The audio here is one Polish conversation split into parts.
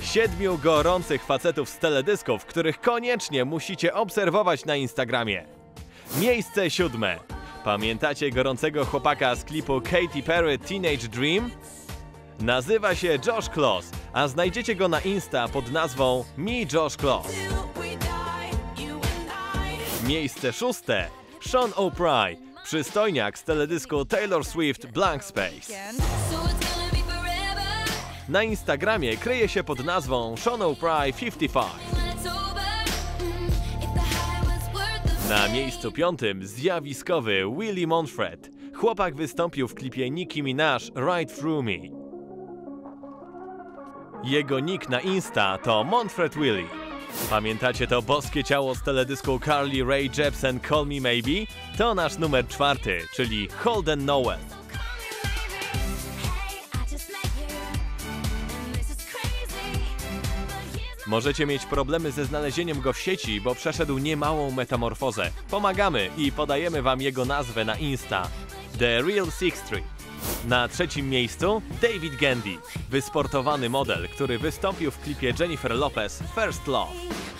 7 gorących facetów z teledysków, których koniecznie musicie obserwować na Instagramie. Miejsce 7. Pamiętacie gorącego chłopaka z klipu Katy Perry Teenage Dream? Nazywa się Josh Kloss, a znajdziecie go na Insta pod nazwą Me Josh Kloss. Miejsce 6. Sean O'Prye, przystojniak z teledysku Taylor Swift Blank Space. Na Instagramie kryje się pod nazwą Sean O'Prye 55. Na miejscu 5. zjawiskowy Willie Monfred. Chłopak wystąpił w klipie Nicki Minaj Right Through Me. Jego nick na Insta to Monfred Willie. Pamiętacie to boskie ciało z teledysku Carly Rae Jepsen Call Me Maybe? To nasz numer 4, czyli Holden Nowell. Możecie mieć problemy ze znalezieniem go w sieci, bo przeszedł niemałą metamorfozę. Pomagamy i podajemy wam jego nazwę na Insta. The Real Six Street. Na 3. miejscu David Gandy, wysportowany model, który wystąpił w klipie Jennifer Lopez First Love.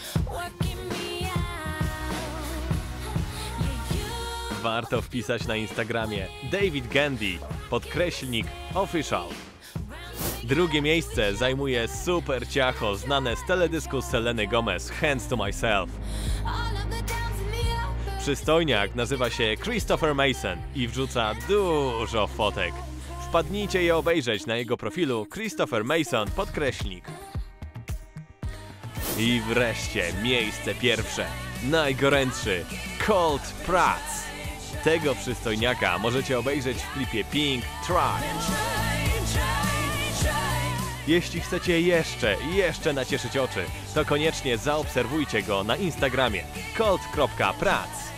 Warto wpisać na Instagramie David Gandy, _official. 2. miejsce zajmuje super ciacho znane z teledysku Seleny Gomez Hands to Myself. Przystojniak nazywa się Christopher Mason i wrzuca dużo fotek. Wpadnijcie je obejrzeć na jego profilu Christopher Mason _. I wreszcie miejsce 1. Najgorętszy Colt Prats. Tego przystojniaka możecie obejrzeć w klipie Pink Try. Jeśli chcecie jeszcze nacieszyć oczy, to koniecznie zaobserwujcie go na Instagramie colt.prats.